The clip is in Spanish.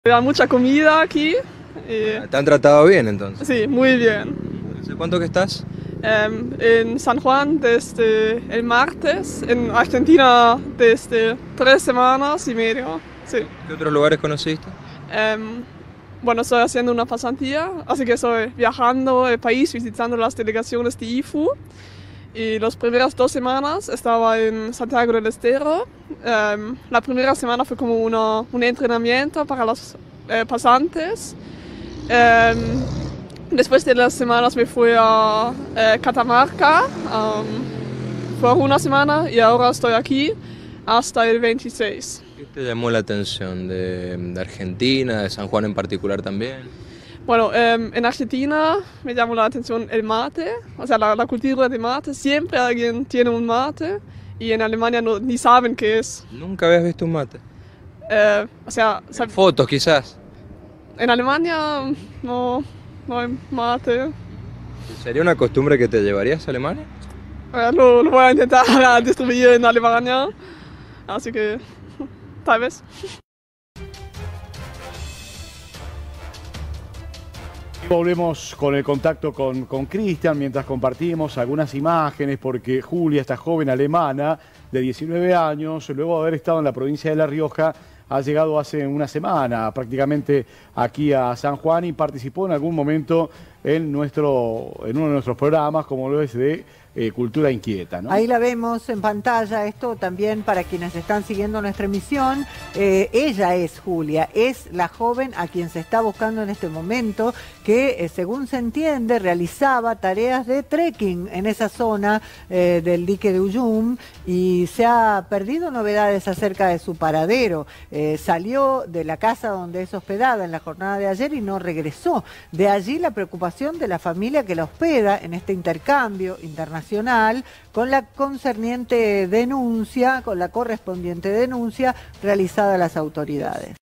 Da mucha comida aquí. ¿Te han tratado bien entonces? Sí, muy bien. ¿Hace cuánto que estás? En San Juan desde el martes, en Argentina desde 3 semanas y media. Sí. ¿Qué otros lugares conociste? Bueno, estoy haciendo una pasantía, así que estoy viajando el país, visitando las delegaciones de IFU. Y las primeras 2 semanas estaba en Santiago del Estero. La primera semana fue como un entrenamiento para los pasantes. Después de las semanas me fui a Catamarca por una semana y ahora estoy aquí hasta el 26. ¿Qué te llamó la atención de Argentina, de San Juan en particular también? Bueno, en Argentina me llamó la atención el mate, o sea, la cultura de mate. Siempre alguien tiene un mate y en Alemania ni saben qué es. ¿Nunca habías visto un mate? O sea, En fotos quizás. en Alemania no hay mate. ¿Sería una costumbre que te llevarías a Alemania? Lo voy a intentar distribuir en Alemania, así que tal vez. Volvemos con el contacto con Cristian mientras compartimos algunas imágenes porque Julia, esta joven alemana de 19 años, luego de haber estado en la provincia de La Rioja, ha llegado hace una semana prácticamente aquí a San Juan y participó en algún momento en uno de nuestros programas como lo es de Cultura Inquieta, ¿no? Ahí la vemos en pantalla, esto también para quienes están siguiendo nuestra emisión. Ella es Julia, es la joven a quien se está buscando en este momento, que según se entiende realizaba tareas de trekking en esa zona del dique de Uyum y se ha perdido novedades acerca de su paradero. Salió de la casa donde es hospedada en la jornada de ayer y no regresó. De allí la preocupación de la familia que la hospeda en este intercambio internacional con la correspondiente denuncia realizada a las autoridades.